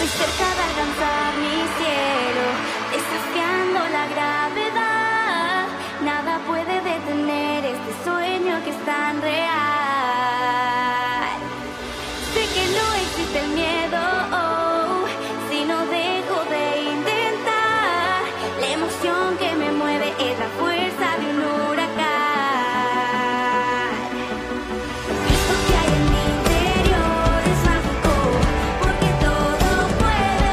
cerca de alcanzar mi cielo, desafiando la gravedad. Nada puede detener este sueño que es tan real. Sé que no existe el miedo, si no dejo de intentar. La emoción que me mueve es la fuerza de un huracán. Esto que hay en mi interior es mágico, porque todo puede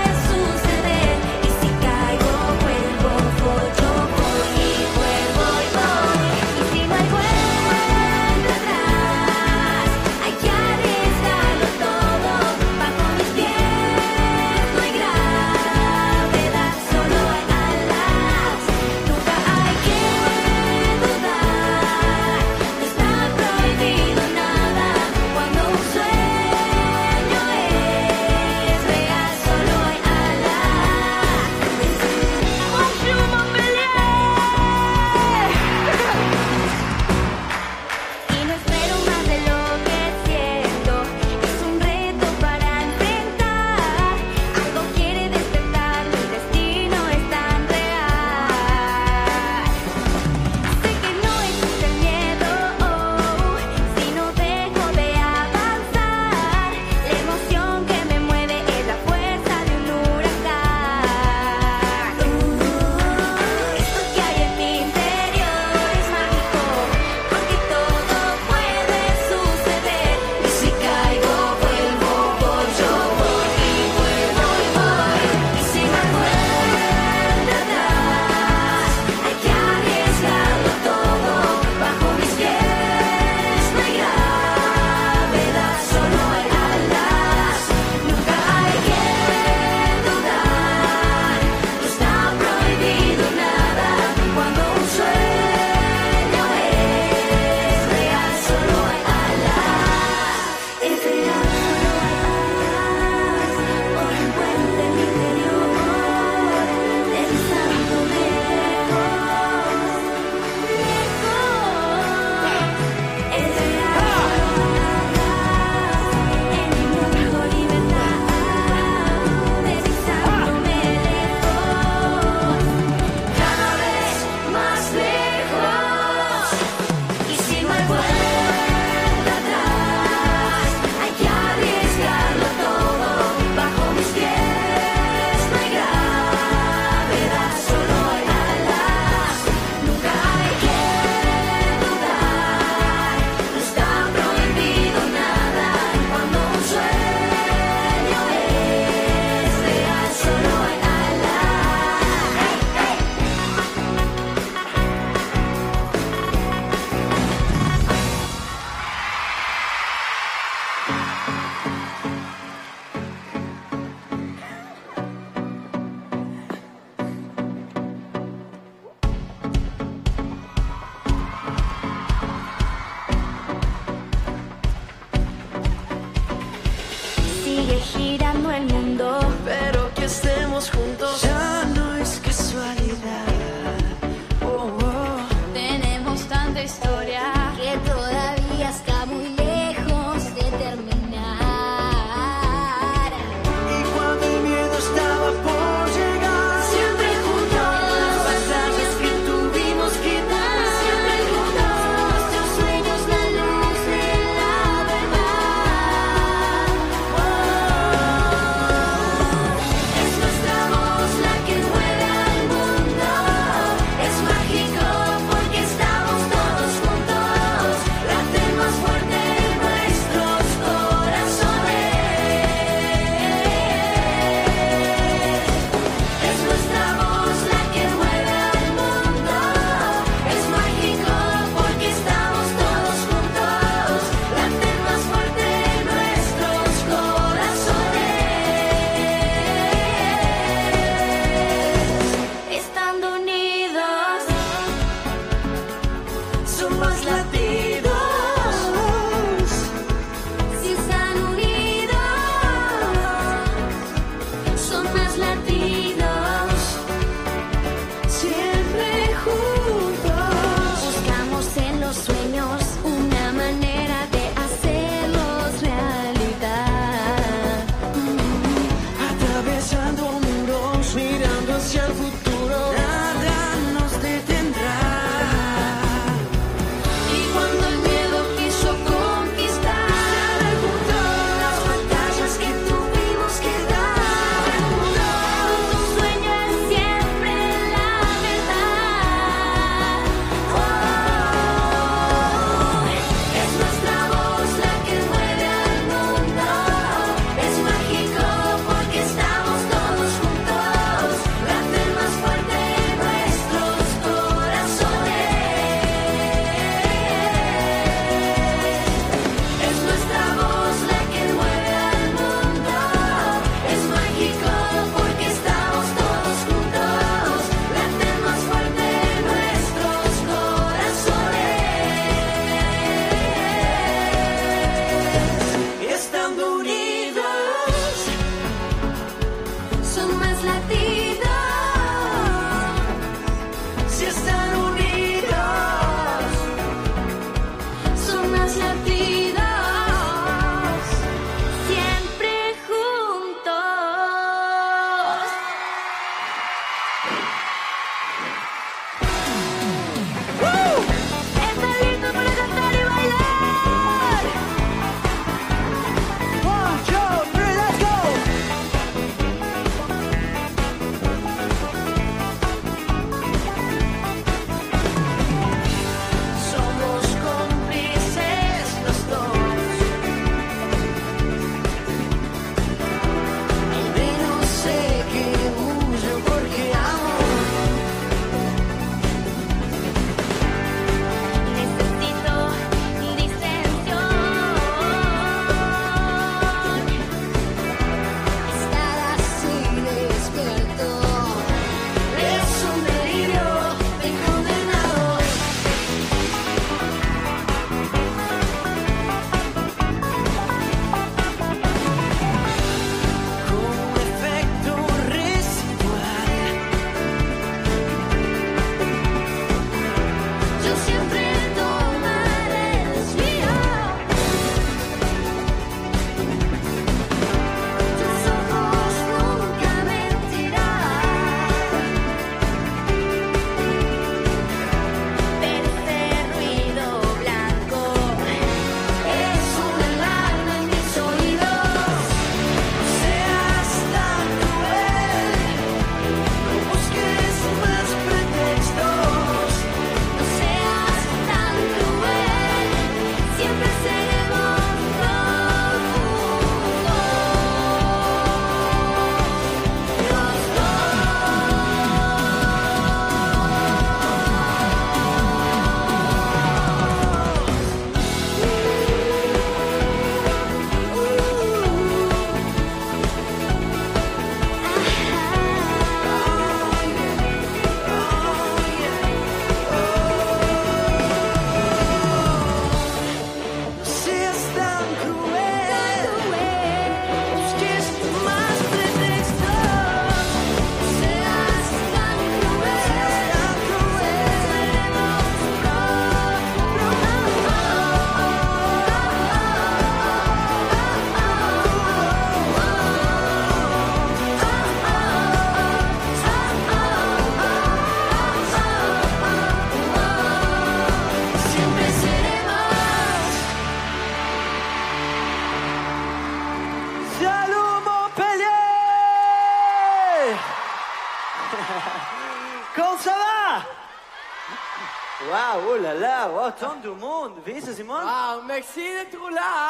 Comment ça va? Waouh, oh là là, wow, tant de monde. Oui, c'est Simone? Wow, merci d'être là.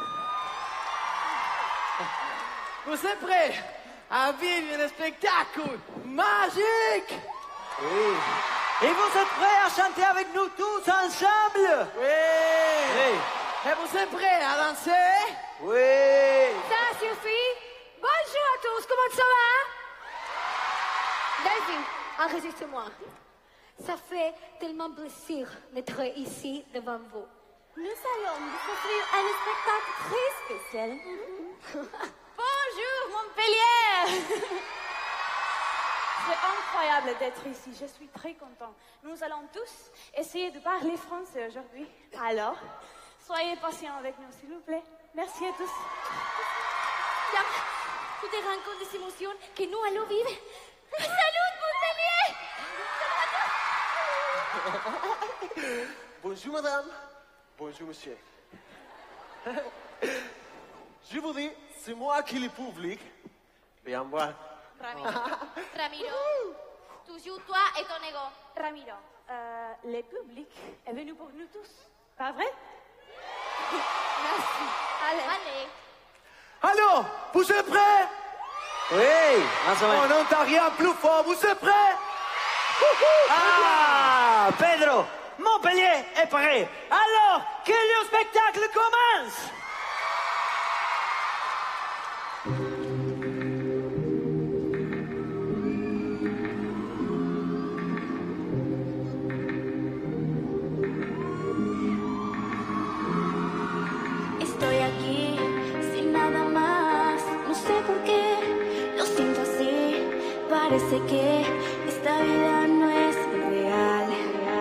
Vous êtes prêts à vivre un spectacle magique? Oui. Et vous êtes prêts à chanter avec nous tous ensemble? Oui. Et vous êtes prêts à danser? Oui. Ça suffit. Bonjour à tous, comment ça va? Delphine, enregistre-moi. Ça fait tellement plaisir d'être ici devant vous. Nous allons vous offrir un spectacle très spécial. Bonjour Montpellier. C'est incroyable d'être ici, je suis très contente. Nous allons tous essayer de parler français aujourd'hui. Alors, soyez patients avec nous s'il vous plaît. Merci à tous. Bien, tu te rends compte des émotions que nous allons vivre? Salut Montpellier! Bonjour madame, bonjour monsieur. Je vous dis, c'est moi qui le public. Viens voir. Ramiro, toujours toi et ton ego. Ramiro, le public est venu pour nous tous, pas vrai? Merci. Allez. Alors, vous êtes prêts? Oui, On n'entend rien plus fort, vous êtes prêts? Ah, Pedro, Montpellier est prêt. Alors, que le spectacle commence. Estoy aquí sin nada más, no sé por qué, lo siento así, parece que esta vida no es real.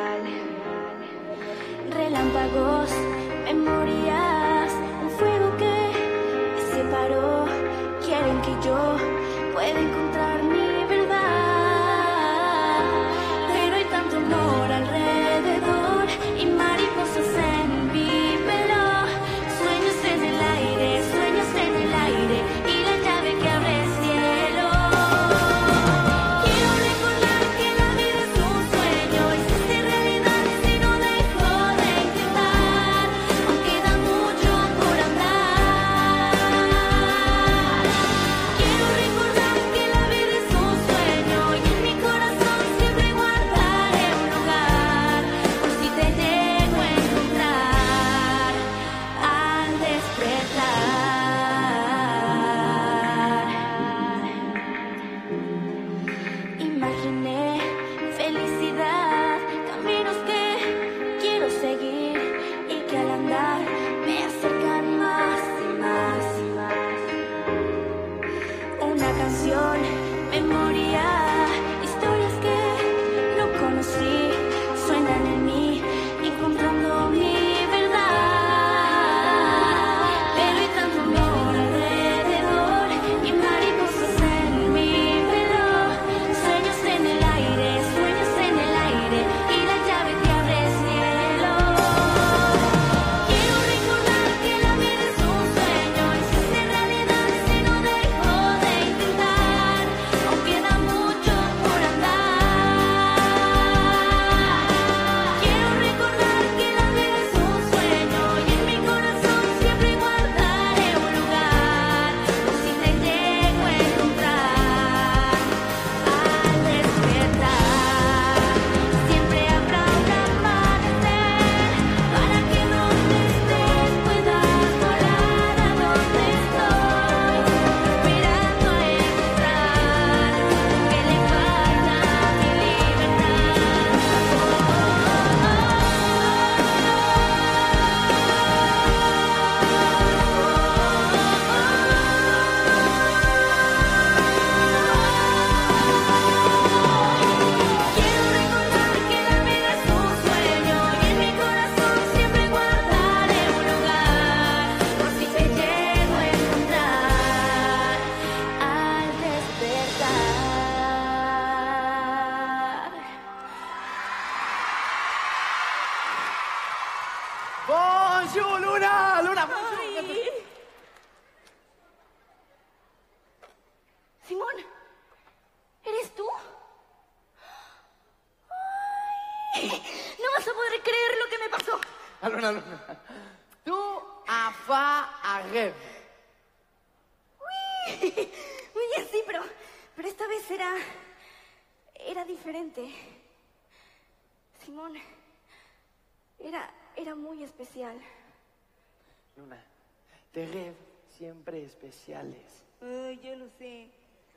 Relámpagos, memorias, un fuego que me separó, quieren que yo pueda encontrar mi verdad, pero hay tanto amor alrededor y mariposas en mi pelo. Sueños en el aire y la llave que abre el cielo. Quiero recordar que la Bonjour, Luna. Luna, bonjour. Ay. Simón, ¿eres tú? Ay, no vas a poder creer lo que me pasó. Luna, Luna. Tu as fait un rêve. Uy, muy bien, sí, pero esta vez era diferente. Simón, era muy especial. Luna, tes rêves siempre especiales. Yo lo sé.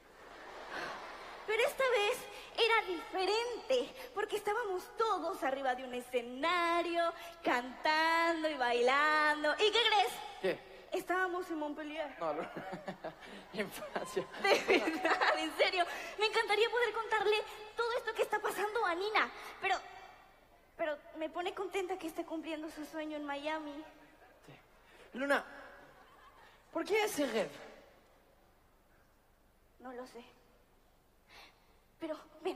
Pero esta vez era diferente, porque estábamos todos arriba de un escenario, cantando y bailando. ¿Y qué crees? ¿Qué? Estábamos en Montpellier. No, Luna. En Francia. De verdad, en serio. Me encantaría poder contarle todo esto que está pasando a Nina, pero me pone contenta que esté cumpliendo su sueño en Miami. Luna, ¿por qué ese rêve? No lo sé. Pero, ven.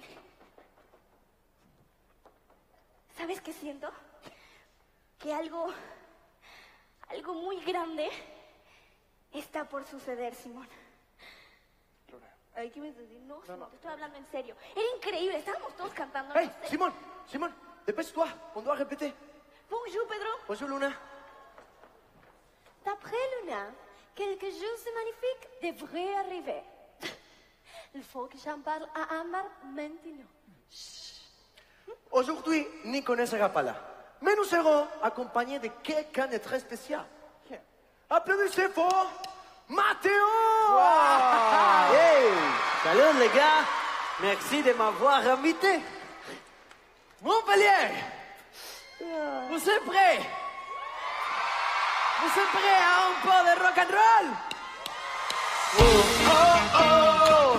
¿Sabes qué siento? Que algo muy grande está por suceder, Simón. Ay, ¿qué me estás diciendo? No, Simón, te estoy hablando en serio. Era increíble, estábamos todos cantando. Hey, Simón, dépêche-toi, on doit répéter. Bonjour, Pedro. Bonjour, Luna. D'après Luna, quelque chose de magnifique devrait arriver. Il faut que j'en parle à Amber maintenant. Aujourd'hui, Nico ne sera pas là. Mais nous serons accompagnés de quelqu'un de très spécial. Applaudissez fort, Mathéo! Hey, salut les gars. Merci de m'avoir invité. Montpellier! Vous êtes prêts? Vous êtes prêts à un peu de rock and roll? Oh, oh, oh.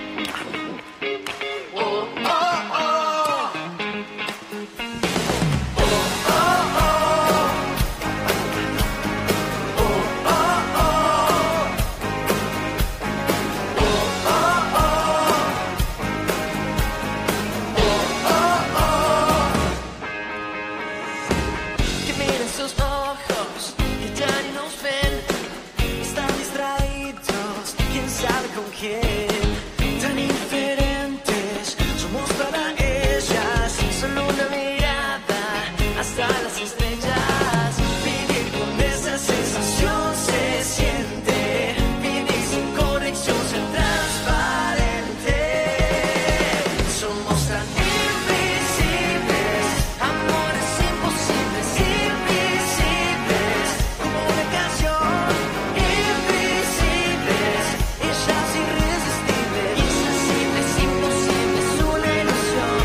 Tan indiferentes somos para ellas, solo una mirada hasta las estrellas. Vivir con esa sensación se siente, vivir sin conexión, ser transparente. Somos tan invisibles, amores imposibles, invisibles como una canción. Invisibles, ellas irresistibles, insensibles, imposibles, una ilusión.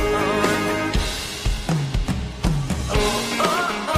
Oh, oh, oh.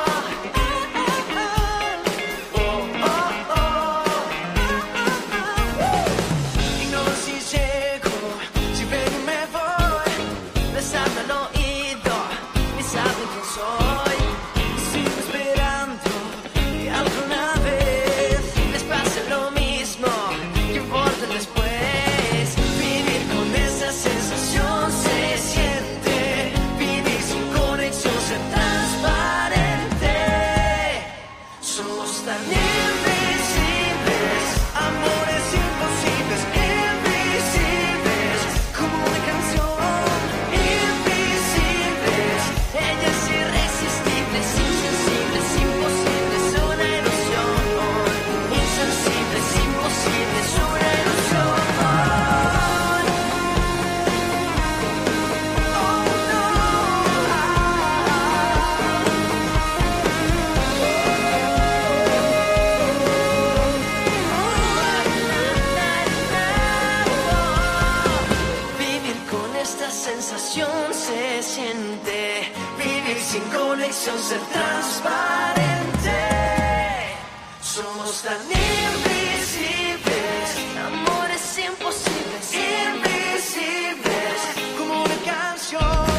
Ignoro si llego, si vengo me voy. Les hablo al oído, ni saben quién soy. Sigo esperando que alguna vez les pase lo mismo. ¿Qué importa después? Vivir con esa sensación se siente. Vivir sin conexión, ser transparente. Somos tan invisibles, amores imposibles, invisibles como una canción. Invisibles, ellas irresistibles, insensibles, imposibles, una ilusión. Insensibles, imposibles, una ilusión. Vivir con esta sensación se siente. Vivir sin conexión, ser transparente. Somos tan invisibles, amores imposibles, invisibles como una canción.